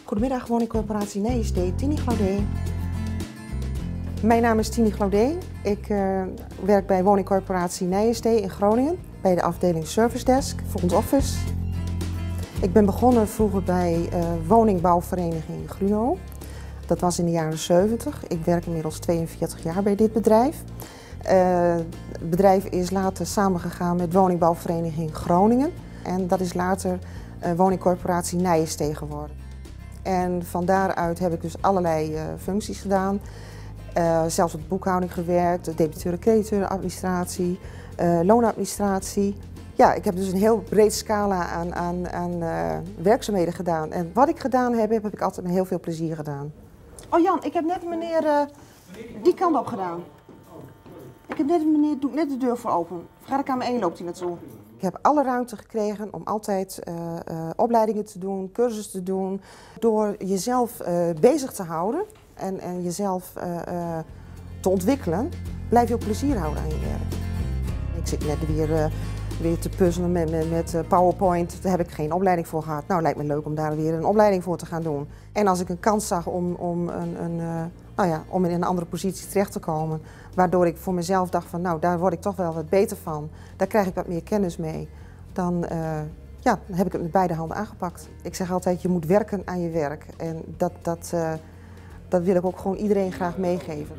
Goedemiddag, woningcorporatie Nijensteed, Tini Claudé. Mijn naam is Tini Claudé. Ik werk bij woningcorporatie Nijensteed in Groningen, bij de afdeling Service Desk, Front Office. Ik ben begonnen vroeger bij woningbouwvereniging Gruno. Dat was in de jaren 70. Ik werk inmiddels 42 jaar bij dit bedrijf. Het bedrijf is later samengegaan met woningbouwvereniging Groningen. En dat is later woningcorporatie Nijensteed geworden. En van daaruit heb ik dus allerlei functies gedaan. Zelfs op de boekhouding gewerkt, debiteuren-crediteurenadministratie, loonadministratie. Ja, ik heb dus een heel breed scala aan werkzaamheden gedaan. En wat ik gedaan heb, heb ik altijd met heel veel plezier gedaan. Oh Jan, ik heb net een meneer die kant op gedaan. Ik heb net een meneer, doe net de deur voor open. Ga ik aan mijn 1 loopt hij naartoe. Ik heb alle ruimte gekregen om altijd opleidingen te doen, cursussen te doen. Door jezelf bezig te houden en jezelf te ontwikkelen, blijf je ook plezier houden aan je werk. Ik zit net weer te puzzelen met PowerPoint. Daar heb ik geen opleiding voor gehad. Nou, lijkt me leuk om daar weer een opleiding voor te gaan doen. En als ik een kans zag om in een andere positie terecht te komen, waardoor ik voor mezelf dacht van nou, daar word ik toch wel wat beter van. Daar krijg ik wat meer kennis mee. Dan heb ik het met beide handen aangepakt. Ik zeg altijd, je moet werken aan je werk. En dat wil ik ook gewoon iedereen graag meegeven.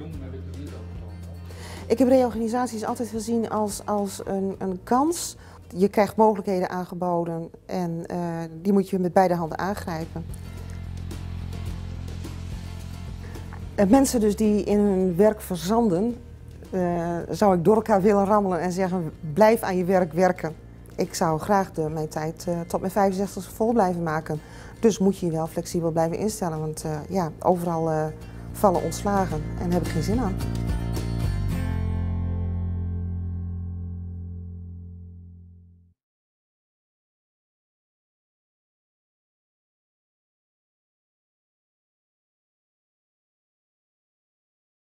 Ik heb reorganisaties altijd gezien als een kans. Je krijgt mogelijkheden aangeboden en die moet je met beide handen aangrijpen. Mensen dus die in hun werk verzanden, zou ik door elkaar willen rammelen en zeggen, blijf aan je werk werken. Ik zou graag mijn tijd tot mijn 65e vol blijven maken. Dus moet je je wel flexibel blijven instellen, want overal vallen ontslagen en daar heb ik geen zin aan.